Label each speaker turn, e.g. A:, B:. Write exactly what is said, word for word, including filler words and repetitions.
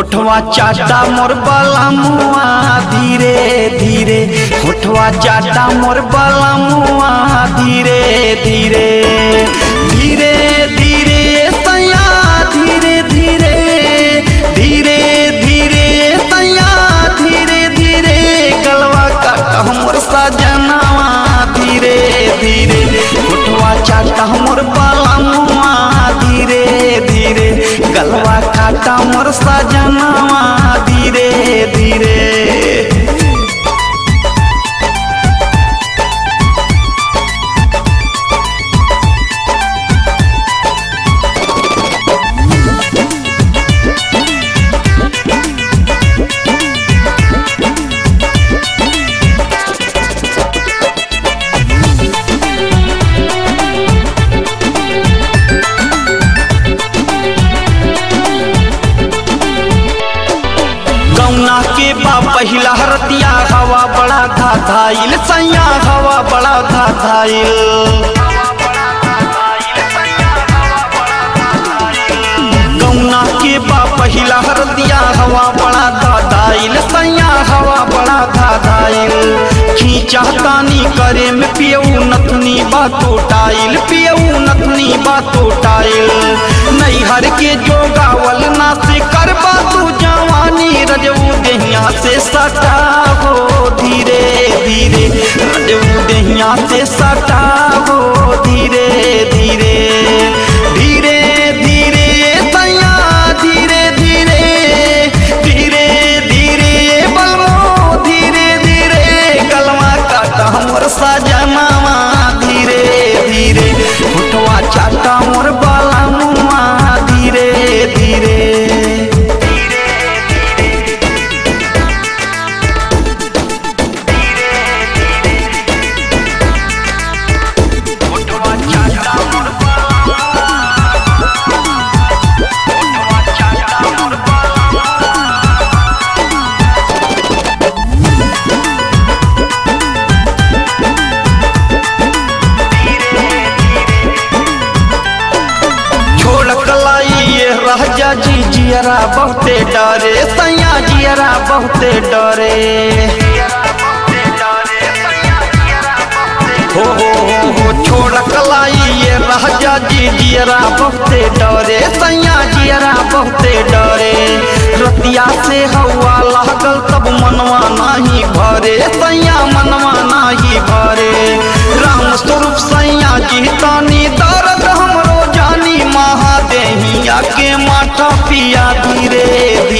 A: होठवा चाटा मोर बाला मुआ धीरे धीरे, होठवा चाटा मोर बाला मुआ धीरे धीरे धीरे धीरे सैया धीरे धीरे धीरे धीरे सैया धीरे धीरे गलवा काटा मोर सजनवा धीरे धीरे, होठवा चाटा मोर बाला मुआ धीरे धीरे गलवा काटा मोर सजनवा धीरे धीरे। के बा पहिला हरतिया हवा बड़ा धाधाइल सैया हवा बड़ा धाधाइल, गौना के बा पहिला हरतिया हवा बड़ा धाधाइल सैया हवा बड़ा धाधाइल, खींचा तानी करे में पियऊ नथनी बातो टाइल पियऊ नथनी बातो टाइल, नैहर के जो गावल ना से करबा तू जवानी रजऊ देहिया से सटा हो धीरे धीरे, रजऊ देहिया से सटा हो धीरे धीरे धीरे धीरे सैया धीरे धीरे धीरे धीरे बलमो धीरे धीरे गलवा काटा मोर सजनवा धीरे धीरे, होठवा चाटा मोर बाला मुआ धीरे धीरे। राजा जी जियरा बहुते डरे सैया जियरा बहुते डरे, हो हो हो छोड़ कलाई ये राजा जी जियरा बहुते डरे सैया जियरा बहुते डरे, रतिया से हवा लागल तब मनवा नाही भरे सैया मनवा नाही भरे, राम स्वरूप सैया जी तानी दर्द हमरो जानी महादेहिया के माथा पिया धीरे धीरे।